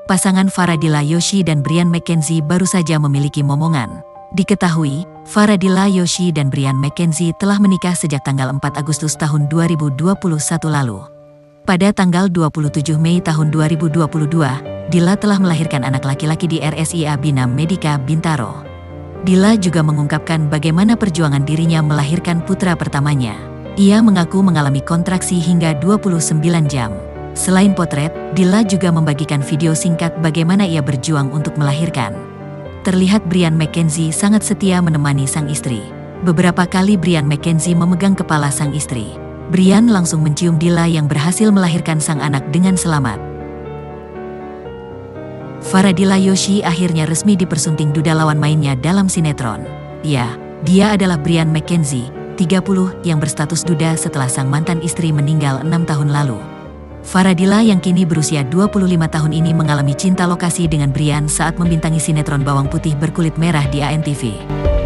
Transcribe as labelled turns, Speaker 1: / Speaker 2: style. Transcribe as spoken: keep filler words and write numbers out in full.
Speaker 1: pasangan Faradilla Yoshi dan Brian McKenzie baru saja memiliki momongan. Diketahui, Faradilla Yoshi dan Brian McKenzie telah menikah sejak tanggal empat Agustus tahun dua ribu dua puluh satu lalu. Pada tanggal dua puluh tujuh Mei tahun dua ribu dua puluh dua, Dilla telah melahirkan anak laki-laki di R S I A Bina Medica Bintaro. Dilla juga mengungkapkan bagaimana perjuangan dirinya melahirkan putra pertamanya. Ia mengaku mengalami kontraksi hingga dua puluh sembilan jam. Selain potret, Dilla juga membagikan video singkat bagaimana ia berjuang untuk melahirkan. Terlihat Brian McKenzie sangat setia menemani sang istri. Beberapa kali Brian McKenzie memegang kepala sang istri. Brian langsung mencium Dilla yang berhasil melahirkan sang anak dengan selamat. Faradilla Yoshi akhirnya resmi dipersunting duda lawan mainnya dalam sinetron. Ya, dia adalah Brian McKenzie, tiga puluh, yang berstatus duda setelah sang mantan istri meninggal enam tahun lalu. Faradilla yang kini berusia dua puluh lima tahun ini mengalami cinta lokasi dengan Brian saat membintangi sinetron Bawang Putih Berkulit Merah di A N T V.